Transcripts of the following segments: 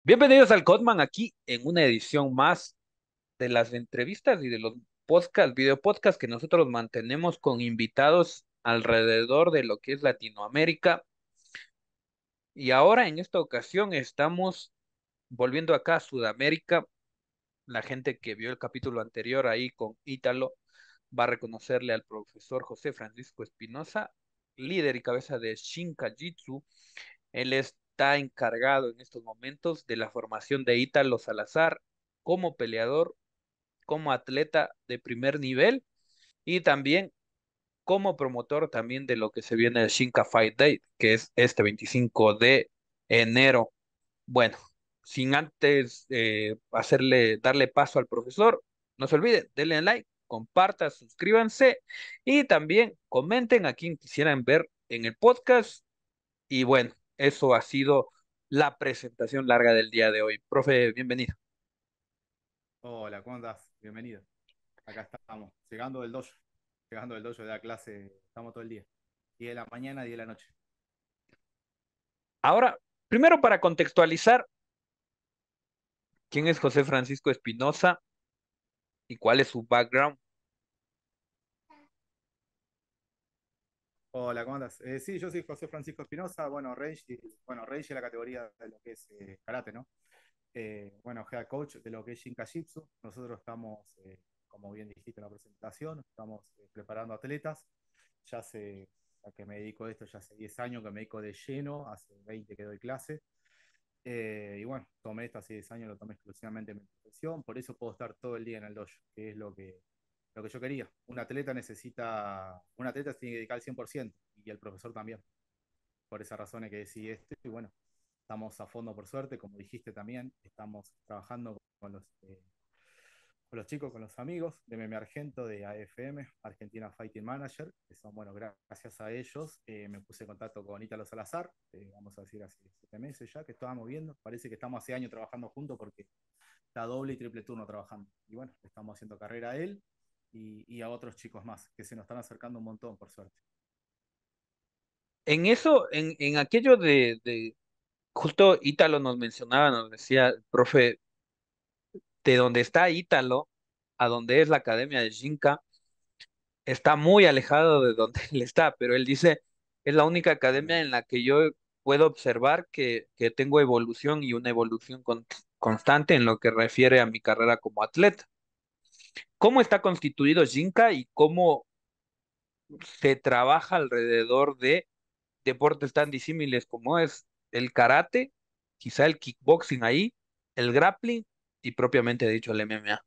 Bienvenidos al Codman aquí en una edición más de las entrevistas y de los podcast, video podcast que nosotros mantenemos con invitados alrededor de lo que es Latinoamérica. Y ahora en esta ocasión estamos volviendo acá a Sudamérica. La gente que vio el capítulo anterior ahí con Ítalo va a reconocerle al profesor José Francisco Espinosa, líder y cabeza de Shinkajitsu. Él está encargado en estos momentos de la formación de Ítalo Salazar como peleador, como atleta de primer nivel y también como promotor también de lo que se viene el Shinka Fight Day, que es este 25 de enero. Bueno, sin antes darle paso al profesor, no se olviden, denle like, compartan, suscríbanse y también comenten a quien quisieran ver en el podcast. Y bueno, eso ha sido la presentación larga del día de hoy. Profe, bienvenido. Hola, ¿cómo andás? Bienvenido. Acá estamos, llegando del dojo de la clase, estamos todo el día. 10 de la mañana, 10 de la noche. Ahora, primero para contextualizar, ¿quién es José Francisco Espinosa y cuál es su background? Hola, ¿cómo andás? Sí, yo soy José Francisco Espinosa, Reishi es la categoría de lo que es karate, ¿no? Bueno, head coach de lo que es Shinkajitsu. Nosotros estamos, como bien dijiste en la presentación, estamos preparando atletas. Ya hace, a que me dedico a esto, ya hace 10 años que me dedico de lleno, hace 20 que doy clase. Y bueno, tomé esto hace 10 años, lo tomé exclusivamente en mi profesión, por eso puedo estar todo el día en el dojo, que es lo que yo quería. Un atleta se tiene que dedicar al 100% y el profesor también. Por esa razón es que decidí esto y bueno, estamos a fondo por suerte, como dijiste también, estamos trabajando con los chicos, con los amigos de Meme Argento, de AFM, Argentina Fighting Manager, que son, bueno, gracias a ellos me puse en contacto con Ítalo Salazar, vamos a decir hace 7 meses ya que estábamos viendo, parece que estamos hace años trabajando juntos porque está doble y triple turno trabajando. Y bueno, estamos haciendo carrera a él y a otros chicos más, que se nos están acercando un montón, por suerte. En eso, en aquello justo Ítalo nos mencionaba, nos decía, profe, de donde está Ítalo a donde es la Academia de Shinka, está muy alejado de donde él está, pero él dice, es la única academia en la que yo puedo observar que tengo evolución y una evolución constante en lo que refiere a mi carrera como atleta. ¿Cómo está constituido Shinka y cómo se trabaja alrededor de deportes tan disímiles como es el karate, quizá el kickboxing ahí, el grappling y propiamente dicho el MMA?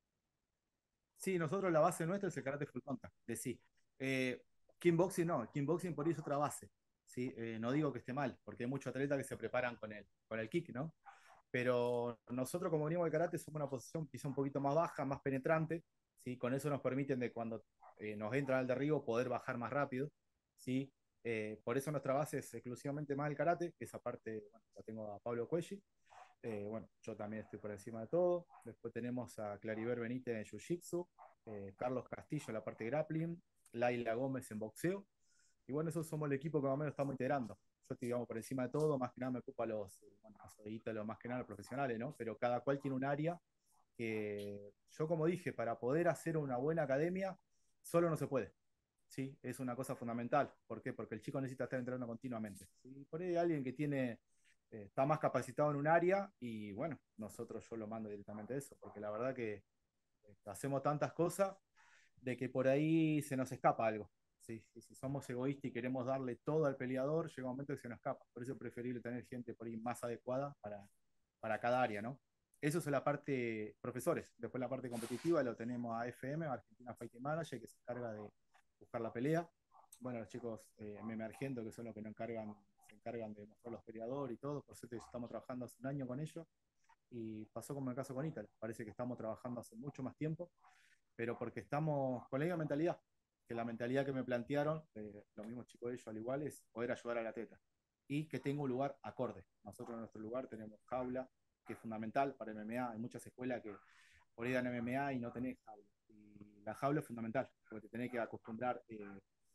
Sí, nosotros la base nuestra es el karate full contact, de sí. Eh, Kickboxing no, kickboxing por ahí es otra base. ¿Sí? No digo que esté mal, porque hay muchos atletas que se preparan con el kick, ¿no? Pero nosotros como venimos del karate somos una posición quizá un poquito más baja, más penetrante, ¿sí? Con eso nos permiten de cuando nos entra al derribo poder bajar más rápido, ¿sí? Por eso nuestra base es exclusivamente más el karate, que esa parte bueno, la tengo a Pablo Cuelli. Bueno, yo también estoy por encima de todo. Después tenemos a Claribel Benítez en Jiu-Jitsu, Carlos Castillo en la parte de grappling, Laila Gómez en boxeo. Y bueno, esos somos el equipo que más o menos estamos integrando. Yo estoy, digamos, por encima de todo, más que nada me ocupa bueno, más que nada los profesionales, ¿no? Pero cada cual tiene un área que yo, como dije, para poder hacer una buena academia, solo no se puede. ¿Sí? Es una cosa fundamental. ¿Por qué? Porque el chico necesita estar entrenando continuamente. ¿Sí? Por ahí hay alguien que está más capacitado en un área y bueno, nosotros yo lo mando directamente a eso, porque la verdad que hacemos tantas cosas de que por ahí se nos escapa algo. ¿Sí? Si somos egoístas y queremos darle todo al peleador, llega un momento que se nos escapa. Por eso es preferible tener gente por ahí más adecuada para cada área, ¿no? Eso es la parte profesores. Después la parte competitiva lo tenemos a FM, Argentina Fighting Manager, que se encarga de buscar la pelea. Bueno, los chicos Meme Argento, que son los que se encargan de mostrar los peleadores y todo. Por cierto, estamos trabajando hace un año con ellos. Y pasó como el caso con Italia. Parece que estamos trabajando hace mucho más tiempo, pero porque estamos con la misma mentalidad. Que la mentalidad que me plantearon, los mismos chicos de ellos al igual, es poder ayudar al atleta. Y que tenga un lugar acorde. Nosotros en nuestro lugar tenemos jaula, que es fundamental para MMA. Hay muchas escuelas que por ahí dan MMA y no tenés jaula. Y la jaula es fundamental, porque te tenés que acostumbrar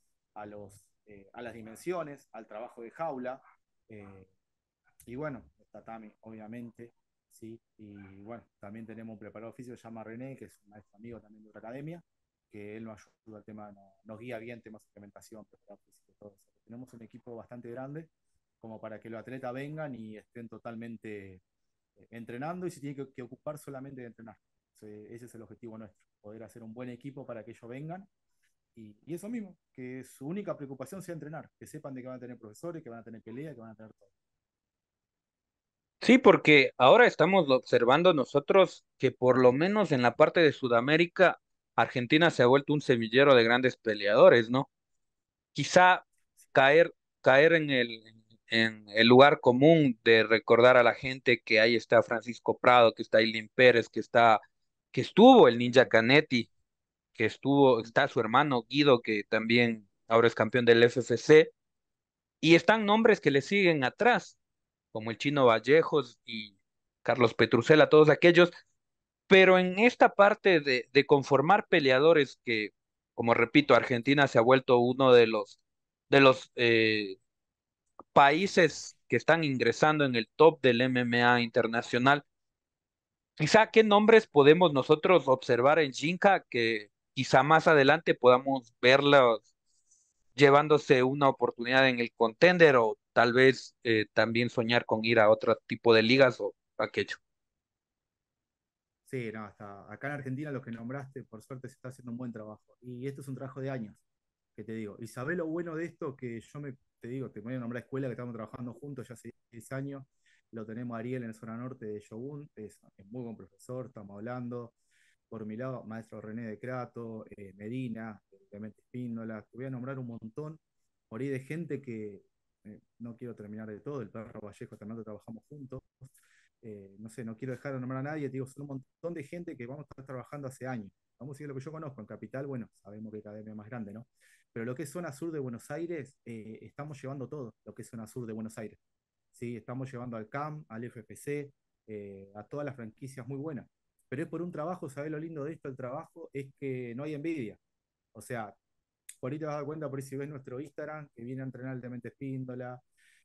a las dimensiones, al trabajo de jaula. Eh, y bueno, tatami, obviamente, ¿sí? Y bueno, también tenemos un preparador físico que se llama René, que es un maestro amigo también de otra academia, que él nos ayuda al tema, nos guía bien temas de implementación, preparador físico, todo eso. Tenemos un equipo bastante grande como para que los atletas vengan y estén totalmente entrenando y se tiene que ocupar solamente de entrenar. Ese es el objetivo nuestro, poder hacer un buen equipo para que ellos vengan y eso mismo, que su única preocupación sea entrenar, que sepan de que van a tener profesores, que van a tener pelea, que van a tener todo. Sí, porque ahora estamos observando nosotros que por lo menos en la parte de Sudamérica, Argentina se ha vuelto un semillero de grandes peleadores, ¿no? Quizá caer, caer en el lugar común de recordar a la gente que ahí está Francisco Prado, que está Ailín Pérez, que estuvo el Ninja Canetti, que estuvo, está su hermano Guido, que también ahora es campeón del FFC, y están nombres que le siguen atrás, como el Chino Vallejos y Carlos Petrusela, todos aquellos, pero en esta parte de conformar peleadores que, como repito, Argentina se ha vuelto uno de los países que están ingresando en el top del MMA internacional. Quizá qué nombres podemos nosotros observar en Jinka que quizá más adelante podamos verlos llevándose una oportunidad en el contender o tal vez también soñar con ir a otro tipo de ligas o aquello. Sí, no, hasta acá en Argentina lo que nombraste, por suerte se está haciendo un buen trabajo. Y esto es un trabajo de años, que te digo. Y sabés lo bueno de esto, que te digo, te voy a nombrar escuela que estamos trabajando juntos ya hace 10 años. Lo tenemos a Ariel en zona norte de Shogun, es muy buen profesor, estamos hablando. Por mi lado, maestro René de Crato, Medina, Clemente Espíndola, te voy a nombrar un montón, por ahí de gente que no quiero terminar de todo, el perro Vallejo también trabajamos juntos, no sé, no quiero dejar de nombrar a nadie, te digo, son un montón de gente que vamos a estar trabajando hace años. Vamos a decir lo que yo conozco, en Capital, bueno, sabemos que cada academia es más grande, ¿no? Pero lo que es zona sur de Buenos Aires, estamos llevando todo, lo que es zona sur de Buenos Aires. ¿Sí? Estamos llevando al CAM, al FFC, a todas las franquicias muy buenas. Pero es por un trabajo, ¿sabes lo lindo de esto? El trabajo es que no hay envidia. O sea, por ahí te vas a dar cuenta, por ahí si ves nuestro Instagram, que viene a entrenar el Demente Espíndola,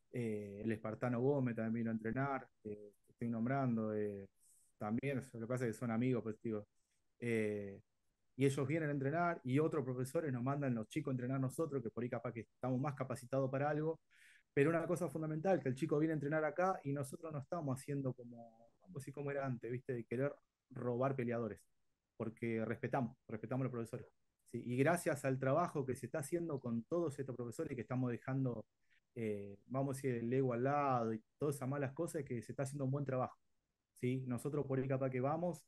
el Espartano Gómez también vino a entrenar, te estoy nombrando, también, lo que pasa es que son amigos, pues digo, eh, y ellos vienen a entrenar y otros profesores nos mandan los chicos a entrenar nosotros, que por ahí capaz que estamos más capacitados para algo, pero una cosa fundamental, que el chico viene a entrenar acá y nosotros no estamos haciendo como, vamos a decir como era antes, ¿viste? De querer robar peleadores, porque respetamos a los profesores. ¿Sí? Y gracias al trabajo que se está haciendo con todos estos profesores que estamos dejando, vamos a decir, el ego al lado y todas esas malas cosas, que se está haciendo un buen trabajo. ¿Sí? Nosotros por ahí capaz que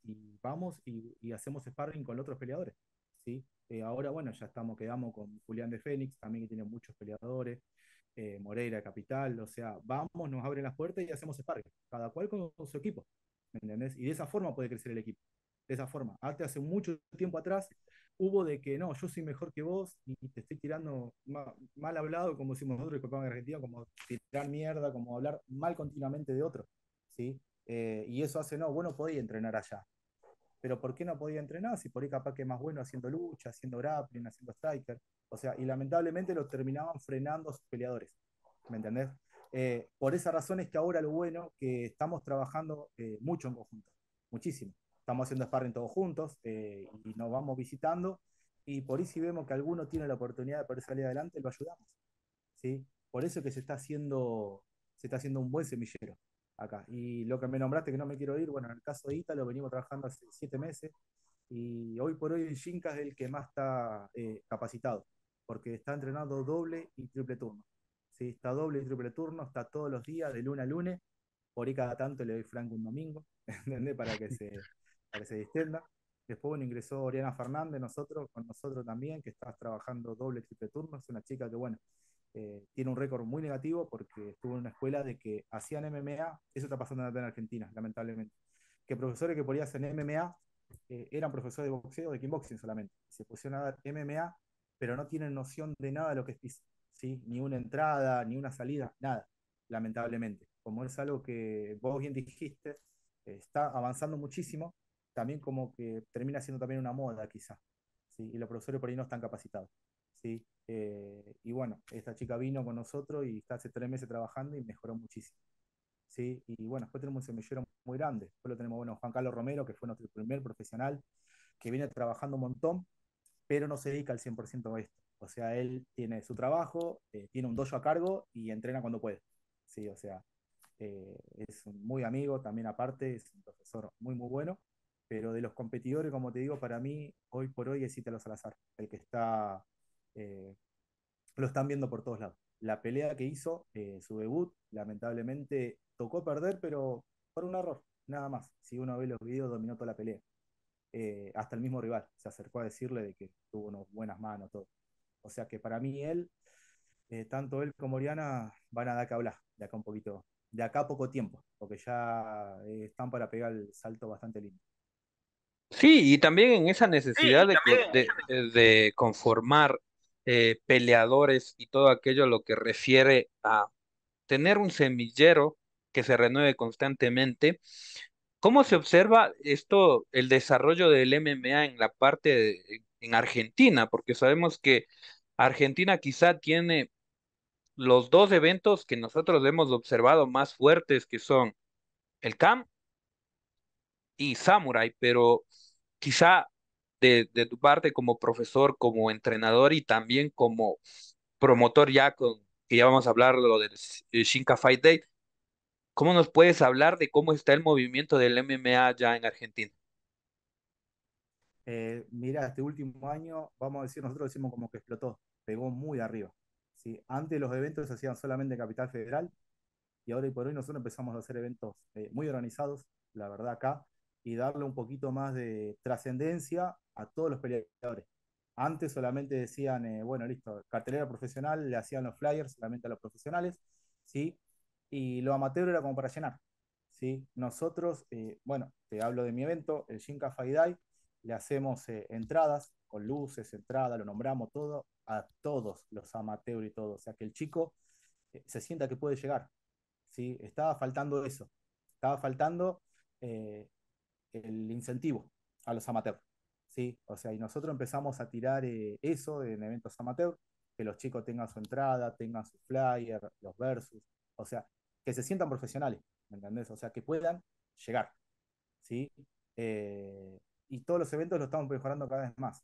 vamos y hacemos sparring con otros peleadores. ¿Sí? Ahora, bueno, ya quedamos con Julián de Fénix, también que tiene muchos peleadores, Moreira Capital, o sea, vamos, nos abren las puertas y hacemos sparring, cada cual con su equipo, ¿me entendés? Y de esa forma puede crecer el equipo, de esa forma. Antes, hace mucho tiempo atrás, hubo de que no, yo soy mejor que vos y te estoy tirando mal hablado, como decimos nosotros, disculpame en Argentina, como tirar mierda, como hablar mal continuamente de otro, ¿sí? Y eso hace, no, bueno, podía entrenar allá. Pero ¿por qué no podía entrenar? Si por ahí capaz que es más bueno haciendo lucha, haciendo grappling, haciendo striker. O sea, y lamentablemente lo terminaban frenando a sus peleadores. ¿Me entendés? Por esa razón es que ahora lo bueno que estamos trabajando mucho en conjunto, muchísimo. Estamos haciendo sparring todos juntos y nos vamos visitando y por ahí si vemos que alguno tiene la oportunidad de poder salir adelante, lo ayudamos. ¿Sí? Por eso es que se está haciendo un buen semillero acá. Y lo que me nombraste que no me quiero ir, bueno, en el caso de Ítalo venimos trabajando hace 7 meses y hoy por hoy en Shinka es el que más está capacitado, porque está entrenando doble y triple turno. ¿Sí? Está doble y triple turno, está todos los días, de lunes a lunes, por ahí cada tanto le doy franco un domingo, ¿entendés? Para que se distienda. Después, bueno, ingresó Oriana Fernández, con nosotros también, que está trabajando doble, triple turno. Es una chica que, bueno, tiene un récord muy negativo porque estuvo en una escuela de que hacían MMA, eso está pasando en Argentina, lamentablemente, que profesores que podían hacer MMA eran profesores de boxeo, de kickboxing solamente, se pusieron a dar MMA, pero no tienen noción de nada de lo que es piso, ¿sí? Ni una entrada, ni una salida, nada, lamentablemente. Como es algo que vos bien dijiste, está avanzando muchísimo, también como que termina siendo también una moda quizá, ¿sí? Y los profesores por ahí no están capacitados. ¿Sí? Y bueno, esta chica vino con nosotros y está hace 3 meses trabajando y mejoró muchísimo. ¿sí? Y bueno, después tenemos un semillero muy grande. Después lo tenemos, bueno, Juan Carlos Romero, que fue nuestro primer profesional, que viene trabajando un montón, pero no se dedica al 100% a esto. O sea, él tiene su trabajo, tiene un dojo a cargo y entrena cuando puede. Sí, o sea, es un muy amigo también aparte, es un profesor muy, muy bueno. Pero de los competidores, como te digo, para mí, hoy por hoy es Ítalo Salazar, el que está, eh, lo están viendo por todos lados. La pelea que hizo, su debut, lamentablemente tocó perder, pero por un error, nada más. Si uno ve los videos, dominó toda la pelea. Hasta el mismo rival se acercó a decirle de que tuvo unas buenas manos, todo. O sea que para mí él, tanto él como Oriana van a dar que hablar de acá un poquito, de acá a poco tiempo, porque ya están para pegar el salto bastante lindo. Sí, y también en esa necesidad de conformar peleadores y todo aquello lo que refiere a tener un semillero que se renueve constantemente. ¿Cómo se observa esto, el desarrollo del MMA en la parte en Argentina? Porque sabemos que Argentina quizá tiene los dos eventos que nosotros hemos observado más fuertes, que son el CAM y Samurai, pero quizá de tu parte como profesor, como entrenador y también como promotor ya que ya vamos a hablar de lo del Shinka Fight Day, ¿cómo nos puedes hablar de cómo está el movimiento del MMA ya en Argentina? Mira, este último año, vamos a decir, nosotros decimos como que explotó, pegó muy arriba. ¿Sí? Antes los eventos se hacían solamente en Capital Federal y ahora y por hoy nosotros empezamos a hacer eventos muy organizados, la verdad acá, y darle un poquito más de trascendencia a todos los peleadores. Antes solamente decían, bueno, listo, cartelera profesional, le hacían los flyers solamente a los profesionales, ¿sí? Y lo amateur era como para llenar, ¿sí? Nosotros, bueno, te hablo de mi evento, el Shinka Fight Day, le hacemos entradas con luces, entrada, lo nombramos todo, a todos los amateurs y todo, o sea que el chico se sienta que puede llegar, ¿sí? Estaba faltando eso, estaba faltando eh, el incentivo a los amateurs, ¿sí? O sea, y nosotros empezamos a tirar eso en eventos amateurs, que los chicos tengan su entrada, tengan su flyer, los versus, o sea, que se sientan profesionales, ¿me entendés? O sea, que puedan llegar, ¿sí? Y todos los eventos lo estamos mejorando cada vez más.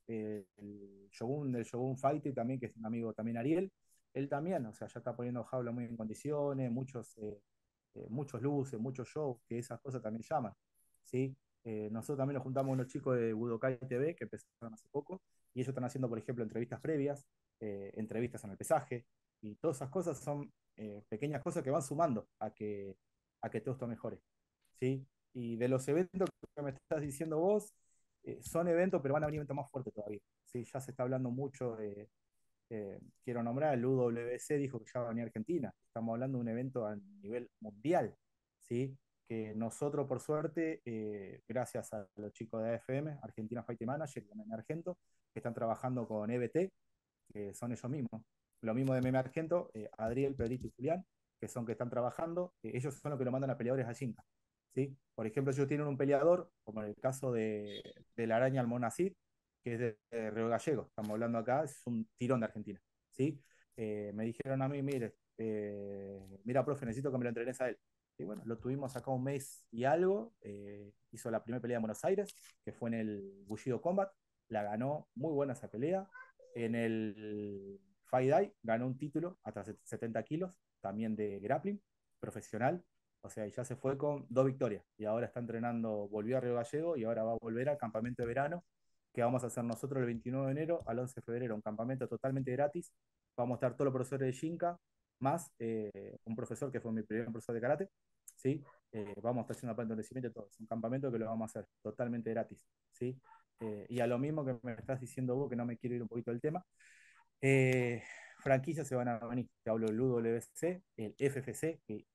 El Shogun Fighter también, que es un amigo también Ariel, él también, o sea, ya está poniendo jaula muy en condiciones, muchos luces, muchos shows, que esas cosas también llaman, ¿sí? Nosotros también nos juntamos con los chicos de Budokai TV, que empezaron hace poco, y ellos están haciendo, por ejemplo, entrevistas previas, entrevistas en el pesaje, y todas esas cosas son pequeñas cosas que van sumando a que todo esto mejore, ¿sí? Y de los eventos que me estás diciendo vos, son eventos, pero van a venir eventos más fuertes todavía, ¿sí? Ya se está hablando mucho de, quiero nombrar, el UWC dijo que ya va a venir a Argentina. Estamos hablando de un evento a nivel mundial, ¿sí? Que nosotros, por suerte, gracias a los chicos de AFM, Argentina Fighting Manager y MM Argento, que están trabajando con EBT, que son ellos mismos. Lo mismo de MM Argento, Adriel, Pedrito y Julián, que son que están trabajando, ellos son los que lo mandan a peleadores a Shinka, ¿sí? Por ejemplo, ellos tienen un peleador, como en el caso de la araña Almonacid, que es de Río Gallego, estamos hablando acá, es un tirón de Argentina, ¿sí? Me dijeron a mí, mire, mira, profe, necesito que me lo entrenes a él. Y bueno, lo tuvimos acá un mes y algo, hizo la primera pelea en Buenos Aires, que fue en el Bushido Combat, la ganó, muy buena esa pelea. En el Fight Day ganó un título hasta 70 kilos, también de grappling, profesional. O sea, ya se fue con 2 victorias y ahora está entrenando, volvió a Río Gallego y ahora va a volver al campamento de verano que vamos a hacer nosotros el 29 de enero al 11 de febrero, un campamento totalmente gratis. Vamos a estar todos los profesores de Shinka, más un profesor que fue mi primer profesor de karate, ¿sí? Vamos a estar haciendo un de todo. Es un campamento que lo vamos a hacer totalmente gratis, ¿sí? Y a lo mismo que me estás diciendo vos, que no me quiero ir un poquito del tema, eh, franquicias se van a venir. Te hablo del UWC, el FFC, que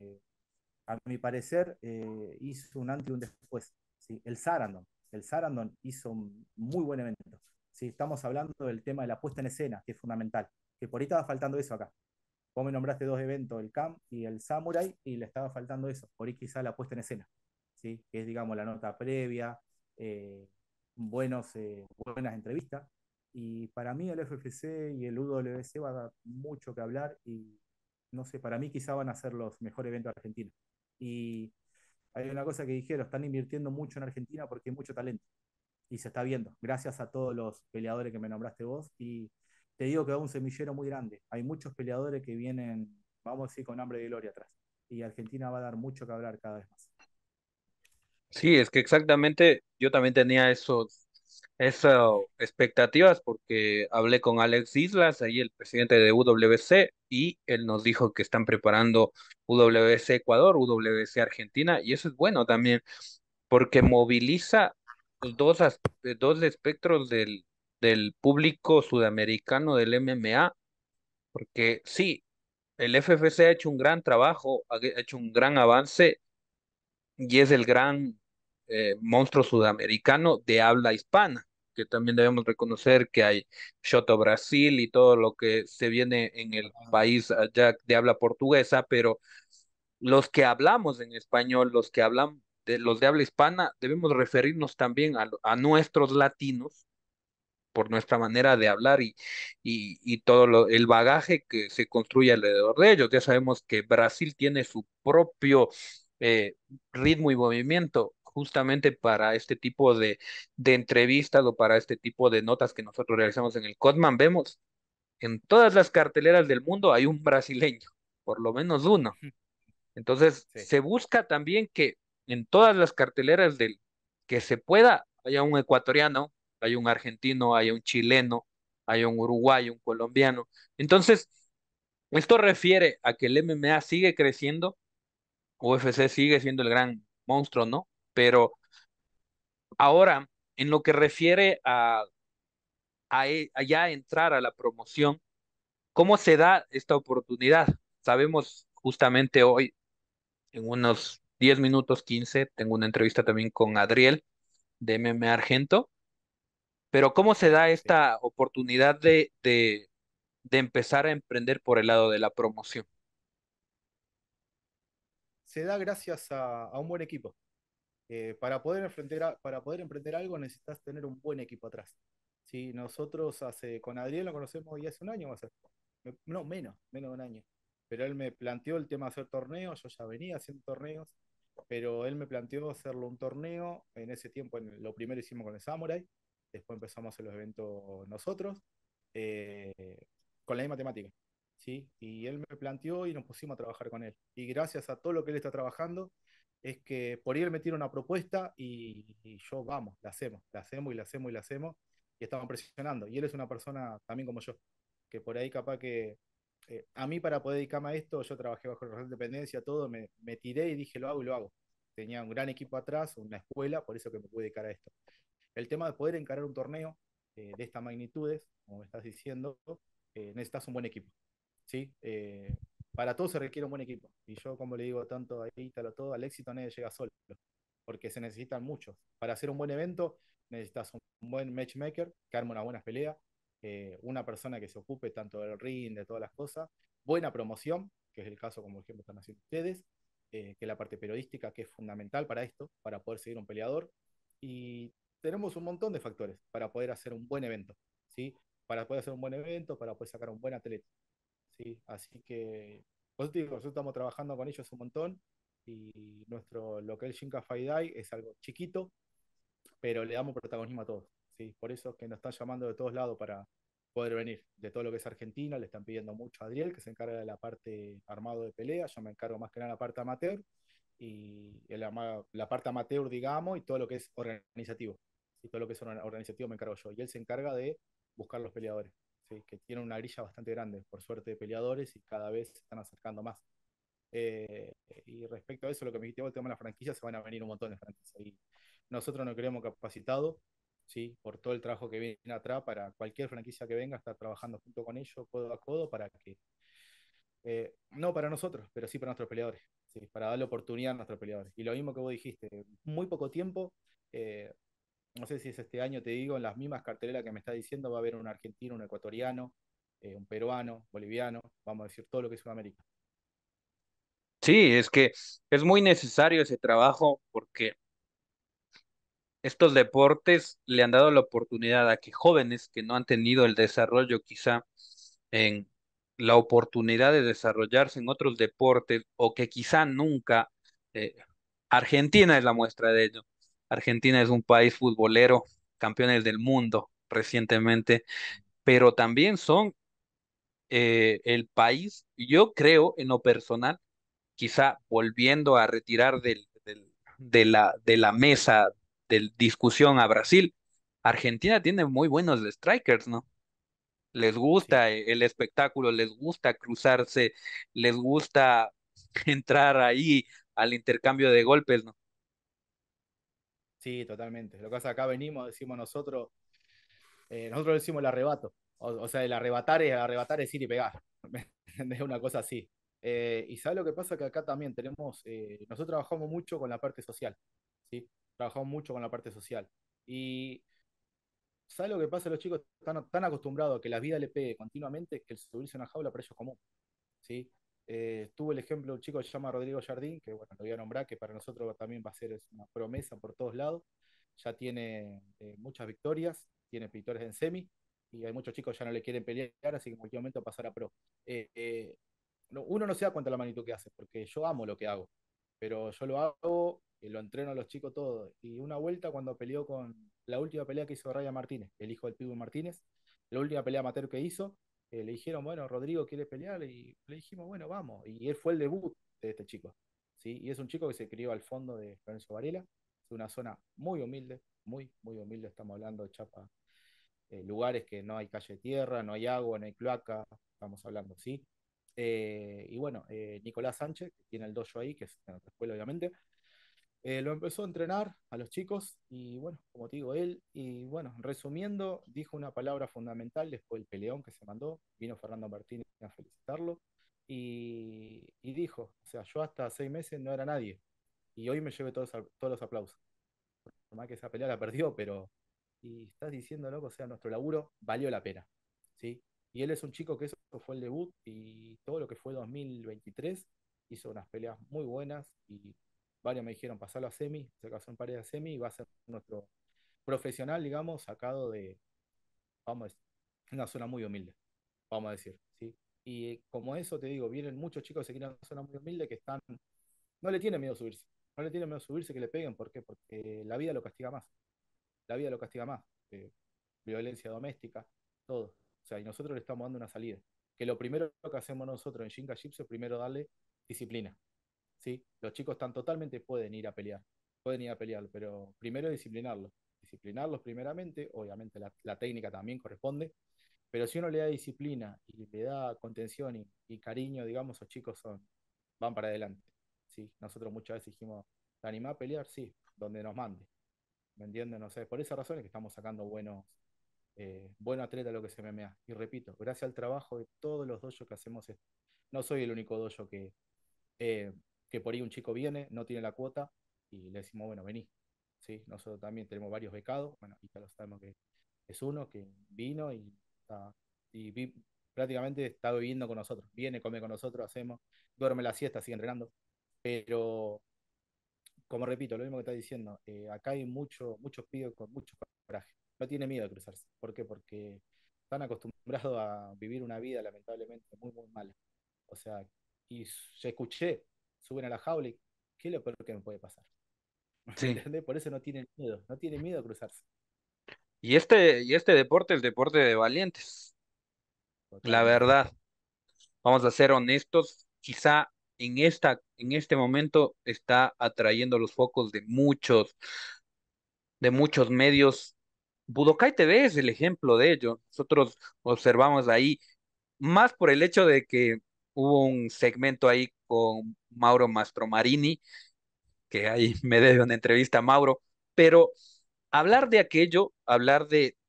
a mi parecer hizo un antes y un después. ¿Sí? El Sarandon hizo un muy buen evento. ¿Sí? Estamos hablando del tema de la puesta en escena, que es fundamental. Que por ahí estaba faltando eso acá. Vos me nombraste dos eventos, el CAM y el Samurai, y le estaba faltando eso. Por ahí quizá la puesta en escena. ¿Sí? Que es, digamos, la nota previa, eh, buenas entrevistas. Y para mí el FFC y el UWC va a dar mucho que hablar y no sé, para mí quizá van a ser los mejores eventos argentinos. Y hay una cosa que dijeron, están invirtiendo mucho en Argentina porque hay mucho talento y se está viendo, gracias a todos los peleadores que me nombraste vos. Y te digo que va un semillero muy grande. Hay muchos peleadores que vienen, vamos a decir, con hambre de gloria atrás. Y Argentina va a dar mucho que hablar cada vez más. Sí, es que exactamente yo también tenía esas expectativas porque hablé con Alex Islas, ahí el presidente de UWC, y él nos dijo que están preparando UWC Ecuador, UWC Argentina, y eso es bueno también porque moviliza los dos espectros del público sudamericano del MMA, porque sí, el FFC ha hecho un gran trabajo, ha hecho un gran avance y es el gran monstruo sudamericano de habla hispana, que también debemos reconocer que hay Shoto Brasil y todo lo que se viene en el país allá de habla portuguesa, pero los que hablamos en español, los que hablan de los de habla hispana, debemos referirnos también a nuestros latinos por nuestra manera de hablar y todo el bagaje que se construye alrededor de ellos. Ya sabemos que Brasil tiene su propio eh, ritmo y movimiento justamente para este tipo de entrevistas o para este tipo de notas que nosotros realizamos en el Codman. Vemos en todas las carteleras del mundo hay un brasileño, por lo menos uno. Entonces, Sí. se busca también que en todas las carteleras del que se pueda haya un ecuatoriano, haya un argentino, haya un chileno, haya un uruguayo, un colombiano. Entonces, esto refiere a que el MMA sigue creciendo, UFC sigue siendo el gran monstruo, ¿no? Pero ahora, en lo que refiere a ya entrar a la promoción, ¿cómo se da esta oportunidad? Sabemos justamente hoy en unos 10 minutos, 15 tengo una entrevista también con Adriel de MMA Argento, pero ¿cómo se da Excelente, sí. esta oportunidad de empezar a emprender por el lado de la promoción? Se da gracias a un buen equipo. Para poder emprender algo necesitas tener un buen equipo atrás. Sí, nosotros con Adriel lo conocemos ya hace un año, va a ser. No, menos de un año. Pero él me planteó el tema de hacer torneos, yo ya venía haciendo torneos, pero él me planteó hacerlo un torneo. En ese tiempo, lo primero hicimos con el Samurai, después empezamos a hacer los eventos nosotros, eh, con la misma temática. ¿Sí? Y él me planteó y nos pusimos a trabajar con él. Y gracias a todo lo que él está trabajando, es que por ahí él me tira una propuesta y yo, vamos, la hacemos y la hacemos y la hacemos, y estamos presionando. Y él es una persona también como yo, que por ahí capaz que a mí para poder dedicarme a esto, yo trabajé bajo la dependencia, todo, me tiré y dije lo hago y lo hago. Tenía un gran equipo atrás, una escuela, por eso que me pude dedicar a esto. El tema de poder encarar un torneo de estas magnitudes, como me estás diciendo, necesitas un buen equipo. ¿Sí? Para todo se requiere un buen equipo. Y yo, como le digo tanto a Ítalo, todo, al éxito nadie llega solo, porque se necesitan muchos. Para hacer un buen evento necesitas un buen matchmaker que arme una buena pelea, una persona que se ocupe tanto del ring, de todas las cosas, buena promoción, que es el caso como ejemplo están haciendo ustedes, que es la parte periodística que es fundamental para esto, para poder seguir un peleador. Y tenemos un montón de factores para poder hacer un buen evento, ¿sí? Para poder hacer un buen evento, para poder sacar un buen atleta. ¿Sí? Así que, pues digo, nosotros estamos trabajando con ellos un montón y lo que es Shinka Faidai es algo chiquito, pero le damos protagonismo a todos. ¿Sí? Por eso es que nos están llamando de todos lados para poder venir. De todo lo que es Argentina, le están pidiendo mucho a Adriel, que se encarga de la parte armado de pelea, yo me encargo más que nada de la parte amateur, y la parte amateur, digamos, y todo lo que es organizativo. Y todo lo que es organizativo me encargo yo. Y él se encarga de buscar los peleadores, ¿sí? Que tiene una grilla bastante grande, por suerte, de peleadores y cada vez se están acercando más. Eh, y respecto a eso, lo que me dijiste vos, el tema de la franquicia, se van a venir un montón de franquicias. Y nosotros nos creemos capacitados, ¿sí? Por todo el trabajo que viene atrás, para cualquier franquicia que venga, estar trabajando junto con ellos, codo a codo, para que, no para nosotros, pero sí para nuestros peleadores, ¿sí? Para darle oportunidad a nuestros peleadores. Y lo mismo que vos dijiste, muy poco tiempo, eh, no sé si es este año, te digo, en las mismas carteleras que me está diciendo, va a haber un argentino, un ecuatoriano, un peruano, boliviano, vamos a decir todo lo que es Sudamérica. Sí, es que es muy necesario ese trabajo porque estos deportes le han dado la oportunidad a que jóvenes que no han tenido el desarrollo quizá en la oportunidad de desarrollarse en otros deportes o que quizá nunca Eh, Argentina es la muestra de ello. Argentina es un país futbolero, campeones del mundo recientemente, pero también son el país, yo creo en lo personal, quizá volviendo a retirar de la mesa de discusión a Brasil, Argentina tiene muy buenos strikers, ¿no? Les Sí, gusta el espectáculo, les gusta cruzarse, les gusta entrar ahí al intercambio de golpes, ¿no? sí, totalmente. Lo que pasa acá venimos, decimos nosotros decimos el arrebato. O sea, el arrebatar es ir y pegar. Es una cosa así. Y ¿sabes lo que pasa? Que acá también nosotros trabajamos mucho con la parte social, ¿sí? Trabajamos mucho con la parte social. Y ¿sabes lo que pasa? Los chicos están tan acostumbrados a que la vida le pegue continuamente que el subirse a una jaula para ellos es común, ¿sí? Tuve el ejemplo de un chico que se llama Rodrigo Jardín, que bueno, lo voy a nombrar, que para nosotros también va a ser una promesa por todos lados. Ya tiene muchas victorias, tiene victorias en semi, y hay muchos chicos que ya no le quieren pelear, así que en cualquier momento pasará a pro. Uno no se da cuenta de la magnitud que hace, porque yo amo lo que hago, pero yo lo hago, lo entreno a los chicos todos. Y una vuelta cuando peleó con la última pelea que hizo Ryan Martínez, el hijo del Pitbull Martínez, la última pelea amateur que hizo, le dijeron, bueno, Rodrigo quiere pelear, y le dijimos, bueno, vamos. Y él fue el debut de este chico, ¿sí? Y es un chico que se crió al fondo de Lorenzo Varela, es una zona muy humilde, muy, muy humilde, estamos hablando de Chapa, lugares que no hay calle de tierra, no hay agua, no hay cloaca, estamos hablando, ¿sí? Y bueno, Nicolás Sánchez, que tiene el dojo ahí, que es en otra escuela obviamente, lo empezó a entrenar a los chicos y bueno, como te digo, él, y bueno, resumiendo, dijo una palabra fundamental después del peleón que se mandó, vino Fernando Martínez a felicitarlo y dijo, o sea, yo hasta 6 meses no era nadie y hoy me llevé todos los aplausos. Por más que esa pelea la perdió, pero y estás diciendo, loco, o sea, nuestro laburo valió la pena, ¿sí? Y él es un chico que eso fue el debut y todo lo que fue 2023 hizo unas peleas muy buenas y varios me dijeron pasarlo a semi, se casó en pared a semi y va a ser nuestro profesional, digamos, sacado de, vamos a decir, una zona muy humilde, vamos a decir, ¿sí? Y como eso te digo, vienen muchos chicos que se quieren una zona muy humilde que están, no le tienen miedo a subirse, no le tienen miedo a subirse que le peguen, ¿por qué? Porque la vida lo castiga más, la vida lo castiga más. Violencia doméstica, todo. O sea, y nosotros le estamos dando una salida. Que lo primero que hacemos nosotros en Shinka Jitsu es primero darle disciplina. ¿Sí? Los chicos están totalmente, pueden ir a pelear, pero primero disciplinarlos. Disciplinarlos primeramente, obviamente la técnica también corresponde, pero si uno le da disciplina y le da contención y cariño, digamos, los chicos van para adelante. ¿Sí? Nosotros muchas veces dijimos, ¿te animás a pelear? Sí, donde nos mande. ¿Me entienden? No sé, por esa razón es que estamos sacando buen atleta de lo que es MMA. Y repito, gracias al trabajo de todos los dojos que hacemos, no soy el único dojo eh, que por ahí un chico viene, no tiene la cuota y le decimos, bueno, vení. ¿Sí? Nosotros también tenemos varios becados, bueno, y ya lo sabemos que es uno que vino y prácticamente está viviendo con nosotros. Viene, come con nosotros, hacemos, duerme la siesta, sigue entrenando. Pero como repito, lo mismo que estás diciendo, acá hay muchos pibes con mucho coraje. No tiene miedo de cruzarse. ¿Por qué? Porque están acostumbrados a vivir una vida lamentablemente muy, muy mala. O sea, y se escuché, suben a la jaula y ¿qué es lo peor que me puede pasar? ¿Me Sí. entendés? Por eso no tiene miedo a cruzarse. Y este deporte es deporte de valientes, la Totalmente. verdad. Vamos a ser honestos, quizá en este momento está atrayendo los focos de muchos medios. Budokai TV es el ejemplo de ello. Nosotros observamos ahí, más por el hecho de que hubo un segmento ahí con Mauro Mastromarini, que ahí me debe una entrevista a Mauro, pero hablar de aquello, hablar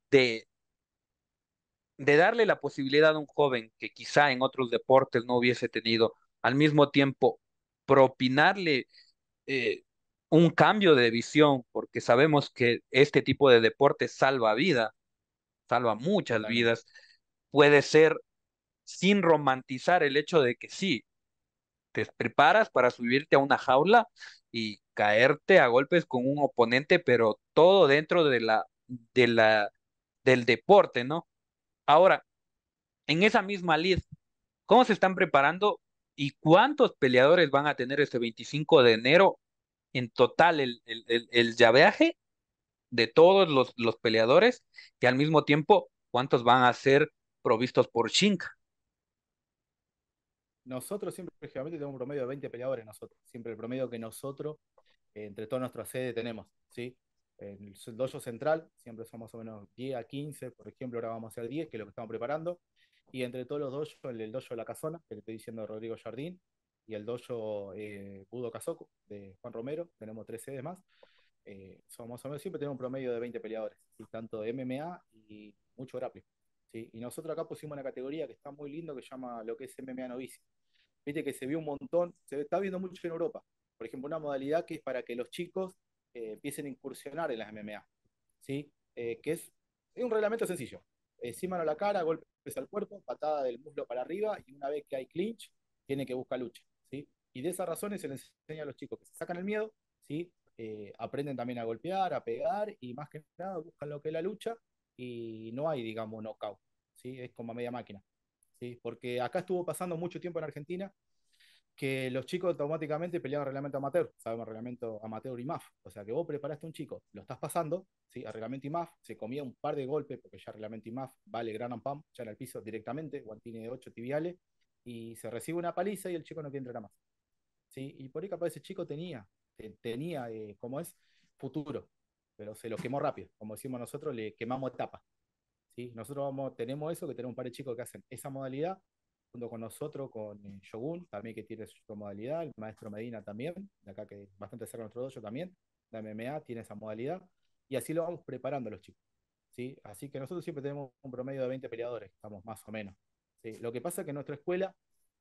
de darle la posibilidad a un joven que quizá en otros deportes no hubiese tenido, al mismo tiempo propinarle eh, un cambio de visión, porque sabemos que este tipo de deporte salva vida, salva muchas Totalmente. vidas, puede ser sin romantizar el hecho de que sí, te preparas para subirte a una jaula y caerte a golpes con un oponente, pero todo dentro de la, del deporte, ¿no? Ahora, en esa misma lid, ¿cómo se están preparando? ¿Y cuántos peleadores van a tener este 25 de enero en total el llaveaje de todos los peleadores? Y al mismo tiempo, ¿cuántos van a ser provistos por Shinka? Nosotros siempre, generalmente, tenemos un promedio de 20 peleadores nosotros. Siempre el promedio que nosotros, entre todas nuestras sedes, tenemos, ¿sí? En el dojo central siempre son más o menos 10 a 15, por ejemplo, ahora vamos a hacer 10, que es lo que estamos preparando. Y entre todos los dojos, el dojo de La Casona, que le estoy diciendo Rodrigo Jardín, y el dojo Budo Kazoku de Juan Romero, tenemos 3 sedes más. Somos más o menos, siempre tenemos un promedio de 20 peleadores, ¿sí? Tanto de MMA y mucho grappling. ¿Sí? Y nosotros acá pusimos una categoría que está muy lindo que se llama lo que es MMA novicio. Viste que se vio un montón, se está viendo mucho en Europa. Por ejemplo, una modalidad que es para que los chicos empiecen a incursionar en las MMA, ¿sí? Es un reglamento sencillo. Sí, mano a la cara, golpes al cuerpo, patada del muslo para arriba y una vez que hay clinch, tiene que buscar lucha, ¿sí? Y de esas razones se les enseña a los chicos que se sacan el miedo, ¿sí? Aprenden también a golpear, a pegar y más que nada buscan lo que es la lucha y no hay, digamos, knockout, ¿sí? Es como a media máquina. ¿Sí? Porque acá estuvo pasando mucho tiempo en Argentina que los chicos automáticamente peleaban reglamento amateur, sabemos reglamento amateur y MAF, o sea que vos preparaste a un chico, lo estás pasando, ¿sí? A reglamento y MAF, se comía un par de golpes, porque ya reglamento y MAF vale gran and pam, ya en el piso directamente, guantini de 8 tibiales, y se recibe una paliza y el chico no quiere entrenar más, ¿sí? Y por ahí capaz ese chico tenía como es, futuro, pero se lo quemó rápido, como decimos nosotros, le quemamos etapa. ¿Sí? Nosotros tenemos eso, que tenemos un par de chicos que hacen esa modalidad, junto con nosotros, con Shogun, también que tiene su modalidad, el maestro Medina también, de acá que es bastante cerca de nuestro dojo también, la MMA tiene esa modalidad, y así lo vamos preparando a los chicos. ¿Sí? Así que nosotros siempre tenemos un promedio de 20 peleadores, estamos más o menos. ¿Sí? Lo que pasa es que nuestra escuela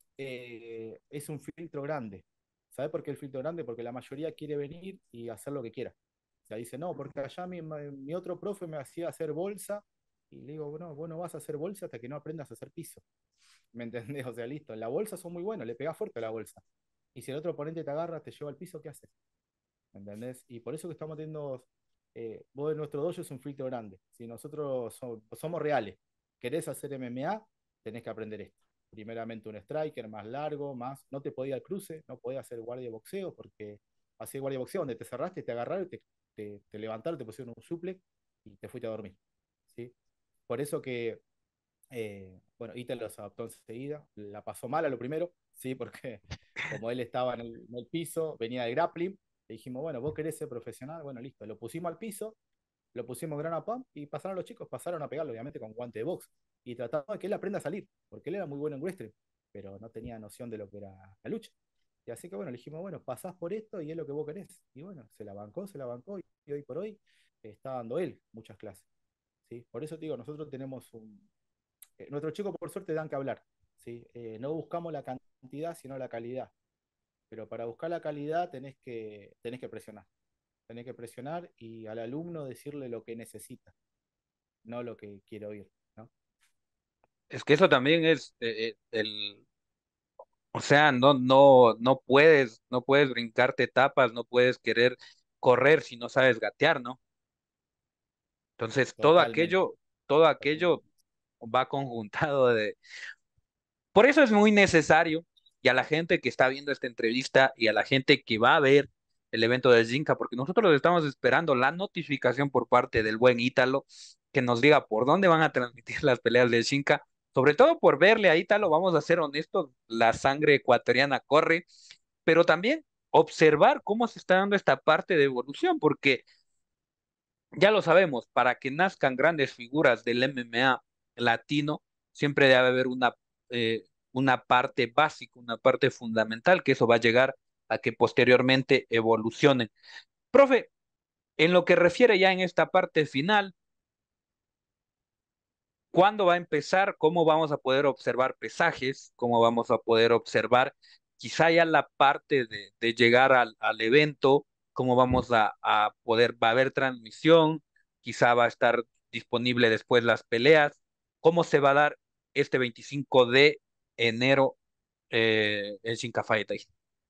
es un filtro grande. ¿Sabes por qué el filtro grande? Porque la mayoría quiere venir y hacer lo que quiera. O sea, dice, no, porque allá mi otro profe me hacía hacer bolsa y le digo, bueno, vos no vas a hacer bolsa hasta que no aprendas a hacer piso. ¿Me entendés? O sea, listo. La bolsa son muy buenos, le pegás fuerte a la bolsa. Y si el otro oponente te agarra, te lleva al piso, ¿qué haces? ¿Me entendés? Y por eso que estamos teniendo, vos de nuestro dojo es un filtro grande. Si nosotros somos reales, querés hacer MMA, tenés que aprender esto. Primeramente un striker más largo, más, no te podía al cruce, no podía hacer guardia de boxeo, porque hacía guardia de boxeo donde te cerraste, te agarraron, te levantaron, te pusieron un suplex y te fuiste a dormir. ¿Sí? Por eso que bueno, Ítalo se adaptó enseguida, la pasó mal a lo primero, sí, porque como él estaba en el piso, venía de grappling, le dijimos, bueno, vos querés ser profesional, bueno, listo, lo pusimos al piso, lo pusimos grana pump y pasaron los chicos, pasaron a pegarlo, obviamente, con guante de box, y trataba de que él aprenda a salir, porque él era muy bueno en wrestling, pero no tenía noción de lo que era la lucha. Y así que bueno, le dijimos, bueno, pasás por esto y es lo que vos querés. Y bueno, se la bancó y hoy por hoy está dando él muchas clases. ¿Sí? Por eso te digo, nosotros tenemos nuestros chicos por suerte dan que hablar, ¿sí? No buscamos la cantidad, sino la calidad. Pero para buscar la calidad tenés que presionar. Tenés que presionar y al alumno decirle lo que necesita, no lo que quiere oír, ¿no? Es que eso también es o sea, no puedes brincarte etapas, no puedes querer correr si no sabes gatear, ¿no? Entonces, Totalmente. todo aquello Totalmente. va conjuntado de. Por eso es muy necesario, y a la gente que está viendo esta entrevista y a la gente que va a ver el evento de Zinca, porque nosotros estamos esperando la notificación por parte del buen Ítalo, que nos diga por dónde van a transmitir las peleas de Zinca, sobre todo por verle a Ítalo, vamos a ser honestos, la sangre ecuatoriana corre, pero también observar cómo se está dando esta parte de evolución, porque ya lo sabemos, para que nazcan grandes figuras del MMA latino, siempre debe haber una parte básica, una parte fundamental, que eso va a llegar a que posteriormente evolucionen. Profe, en lo que refiere ya en esta parte final, ¿cuándo va a empezar? ¿Cómo vamos a poder observar pesajes? ¿Cómo vamos a poder observar quizá ya la parte de llegar al evento? ¿Cómo vamos a poder, va a haber transmisión? Quizá va a estar disponible después las peleas. ¿Cómo se va a dar este 25 de enero en Shinka Fight Day?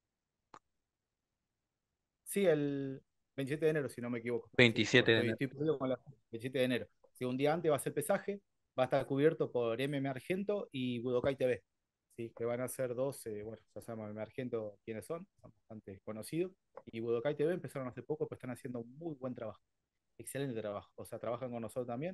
Sí, el 27 de enero, si no me equivoco. Sí, 27 porque de estoy, enero. estoy perdido con la 27 de enero. Sí, un día antes va a ser pesaje, va a estar cubierto por MM Argento y Budokai TV. ¿sí? Que van a ser dos, bueno, ya sabemos de Argento quiénes son bastante conocidos, y Budokai TV empezaron hace poco, pero están haciendo un muy buen trabajo, excelente trabajo, o sea, trabajan con nosotros también,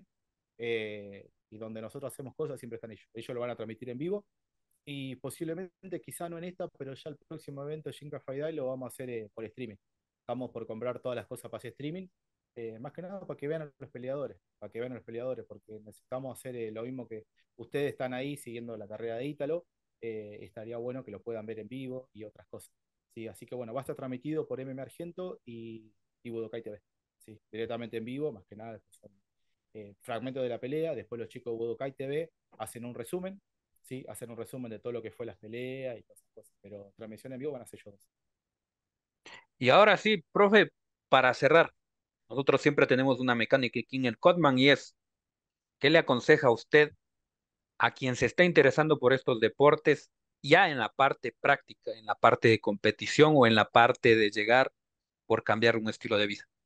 y donde nosotros hacemos cosas siempre están ellos lo van a transmitir en vivo, y posiblemente, quizá no en esta, pero ya el próximo evento, Shinka Friday, lo vamos a hacer por streaming. Estamos por comprar todas las cosas para hacer streaming, más que nada para que vean a los peleadores, para que vean a los peleadores, porque necesitamos hacer lo mismo que ustedes están ahí siguiendo la carrera de Ítalo, estaría bueno que lo puedan ver en vivo y otras cosas. Sí, así que bueno, va a estar transmitido por MM Argento y Budokai TV. Sí, directamente en vivo, más que nada, pues, son fragmentos de la pelea, después los chicos de Budokai TV hacen un resumen, ¿sí? Hacen un resumen de todo lo que fue las peleas y todas esas cosas, pero transmisión en vivo van a ser yo dos. Y ahora sí, profe, para cerrar, nosotros siempre tenemos una mecánica aquí en el Codman y es, ¿qué le aconseja a usted a quien se está interesando por estos deportes ya en la parte práctica, en la parte de competición o en la parte de llegar por cambiar un estilo de vida?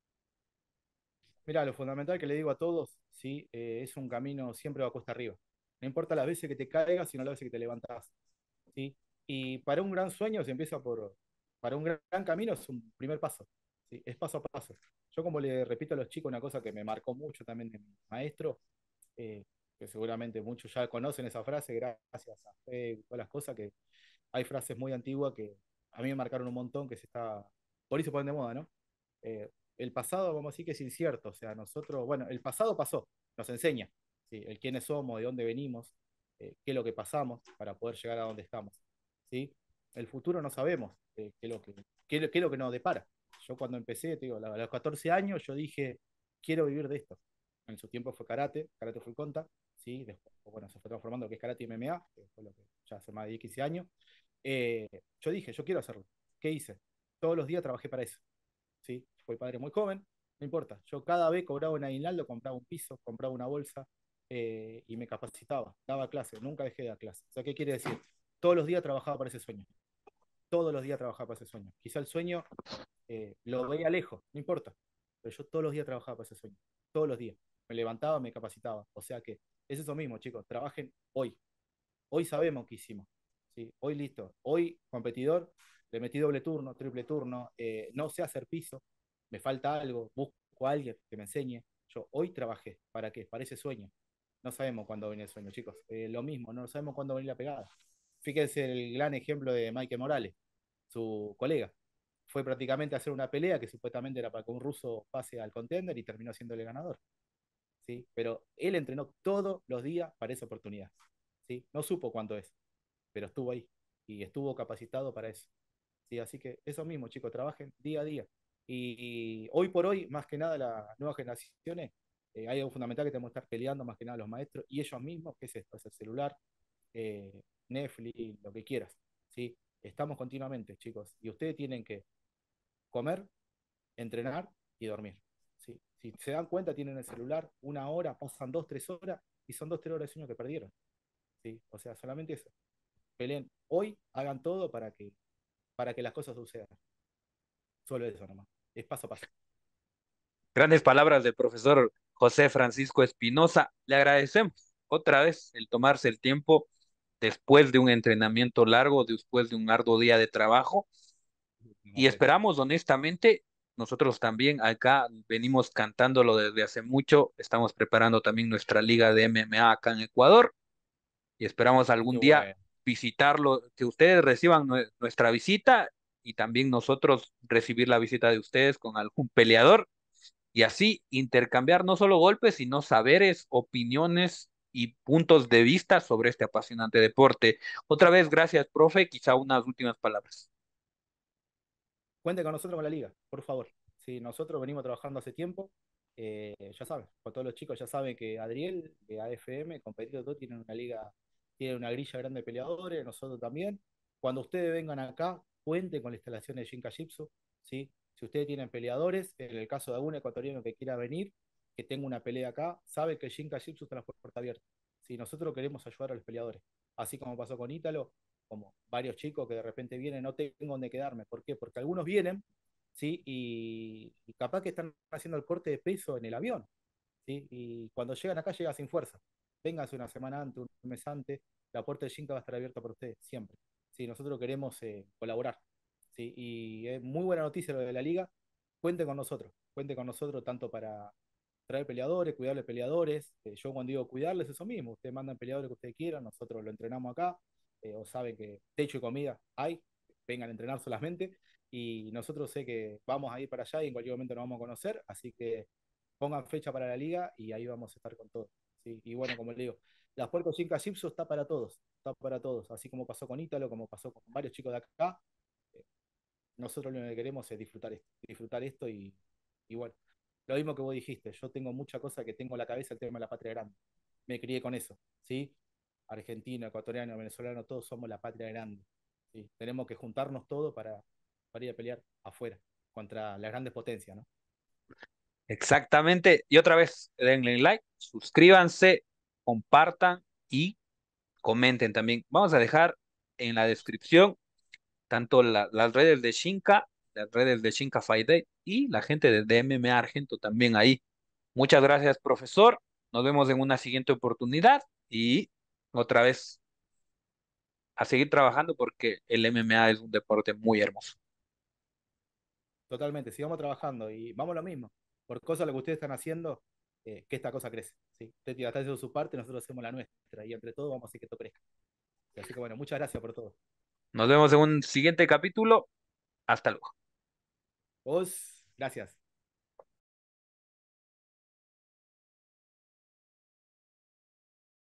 Mira, lo fundamental que le digo a todos, ¿sí? Es un camino siempre va a cuesta arriba. No importa las veces que te caigas, sino las veces que te levantas, ¿sí? Y para un gran sueño se empieza para un gran camino es un primer paso, ¿sí? Es paso a paso. Yo como le repito a los chicos una cosa que me marcó mucho también de mi maestro, eh, que seguramente muchos ya conocen esa frase, gracias a fe y todas las cosas, que hay frases muy antiguas que a mí me marcaron un montón, que por eso se ponen de moda, ¿no? El pasado, vamos a decir que es incierto, o sea, nosotros, bueno, el pasado pasó, nos enseña, ¿sí? El quiénes somos, de dónde venimos, qué es lo que pasamos para poder llegar a donde estamos, ¿sí? El futuro no sabemos, qué es lo que nos depara. Yo cuando empecé, te digo, a los 14 años, yo dije, quiero vivir de esto. En su tiempo fue karate full contact, ¿sí? Después, bueno, se fue transformando en lo que es karate y MMA, que fue lo que ya hace más de 10, 15 años. Yo dije, yo quiero hacerlo. ¿Qué hice? Todos los días trabajé para eso. ¿Sí? Fui padre muy joven, no importa. Yo cada vez cobraba un aguinaldo, compraba un piso, compraba una bolsa y me capacitaba, daba clase, nunca dejé de dar clase. O sea, ¿qué quiere decir? Todos los días trabajaba para ese sueño. Todos los días trabajaba para ese sueño. Quizá el sueño lo veía lejos, no importa. Pero yo todos los días trabajaba para ese sueño. Todos los días. Me levantaba, me capacitaba. O sea que es eso mismo, chicos. Trabajen hoy. Hoy sabemos qué hicimos. ¿Sí? Hoy listo. Hoy competidor, le metí doble turno, triple turno, no sé hacer piso, me falta algo, busco a alguien que me enseñe. Yo hoy trabajé. ¿Para qué? Para ese sueño. No sabemos cuándo viene el sueño, chicos. Lo mismo, no sabemos cuándo va a venir la pegada. Fíjense el gran ejemplo de Mike Morales, su colega. Fue prácticamente a hacer una pelea que supuestamente era para que un ruso pase al contender y terminó siendo el ganador. ¿Sí? Pero él entrenó todos los días para esa oportunidad. ¿Sí? No supo cuánto es, pero estuvo ahí y estuvo capacitado para eso. ¿Sí? Así que eso mismo, chicos, trabajen día a día. Y hoy por hoy, más que nada, las nuevas generaciones, hay algo fundamental que tenemos que estar peleando, más que nada los maestros y ellos mismos, ¿qué es esto? Es el celular, Netflix, lo que quieras. ¿Sí? Estamos continuamente, chicos, y ustedes tienen que comer, entrenar y dormir. ¿Sí? Si se dan cuenta, tienen el celular una hora, pasan 2, 3 horas y son 2, 3 horas de sueño que perdieron. ¿Sí? O sea, solamente eso. Peleen hoy, hagan todo para que las cosas sucedan. Solo eso nomás. Es paso a paso. Grandes palabras del profesor José Francisco Espinosa. Le agradecemos otra vez el tomarse el tiempo después de un entrenamiento largo, después de un arduo día de trabajo. Y Hombre, esperamos honestamente, nosotros también acá venimos cantándolo desde hace mucho, estamos preparando también nuestra liga de MMA acá en Ecuador y esperamos qué algún día bueno. visitarlo, que ustedes reciban nuestra visita y también nosotros recibir la visita de ustedes con algún peleador y así intercambiar no solo golpes, sino saberes, opiniones y puntos de vista sobre este apasionante deporte. Otra vez, gracias, profe. Quizá unas últimas palabras. Cuente con nosotros con la liga, por favor. Sí, nosotros venimos trabajando hace tiempo. Ya saben, con todos los chicos ya saben que Adriel de AFM, Competido Todo, tienen una liga, tiene una grilla grande de peleadores, nosotros también. Cuando ustedes vengan acá, cuenten con la instalación de Shinka Jitsu, ¿sí? Si ustedes tienen peleadores, en el caso de algún ecuatoriano que quiera venir, que tenga una pelea acá, sabe que Shinka Jitsu está la puerta abierta. Sí, nosotros queremos ayudar a los peleadores. Así como pasó con Ítalo, como varios chicos que de repente vienen, no tengo dónde quedarme. ¿Por qué? Porque algunos vienen, ¿sí? Y capaz que están haciendo el corte de peso en el avión, ¿sí? Y cuando llegan acá, llegan sin fuerza. Vénganse una semana antes, un mes antes, la puerta de Shinka va a estar abierta para ustedes, siempre. Sí, nosotros queremos colaborar. ¿Sí? Y es muy buena noticia lo de la liga. Cuente con nosotros tanto para traer peleadores, cuidarles peleadores. Yo cuando digo cuidarles, eso mismo. Ustedes mandan peleadores que ustedes quieran, nosotros lo entrenamos acá. O saben que techo y comida hay, vengan a entrenar solamente. Y nosotros sé que vamos a ir para allá y en cualquier momento nos vamos a conocer. Así que pongan fecha para la liga y ahí vamos a estar con todo. ¿Sí? Y bueno, como le digo, la Puerto Cinca Gipso está para todos, está para todos. Así como pasó con Ítalo, como pasó con varios chicos de acá. eh, Nosotros lo que queremos es disfrutar esto y bueno, lo mismo que vos dijiste, yo tengo mucha cosa que tengo en la cabeza el tema de la patria grande. Me crié con eso, ¿sí? Argentino, ecuatoriano, venezolano, todos somos la patria grande. ¿Sí? Tenemos que juntarnos todos para ir a pelear afuera contra las grandes potencias, ¿no? Exactamente. Y otra vez, denle like, suscríbanse, compartan y comenten también. Vamos a dejar en la descripción tanto las redes de Shinka, las redes de Shinka Fight Day y la gente de MMA Argento también ahí. Muchas gracias, profesor. Nos vemos en una siguiente oportunidad y otra vez a seguir trabajando porque el MMA es un deporte muy hermoso. Totalmente, sigamos trabajando y vamos a lo mismo. Por cosas lo que ustedes están haciendo, que esta cosa crece. ¿Sí? Ustedes están haciendo su parte, nosotros hacemos la nuestra y entre todos vamos a hacer que esto crezca. Así que bueno, muchas gracias por todo. Nos vemos en un siguiente capítulo. Hasta luego. Vos, gracias.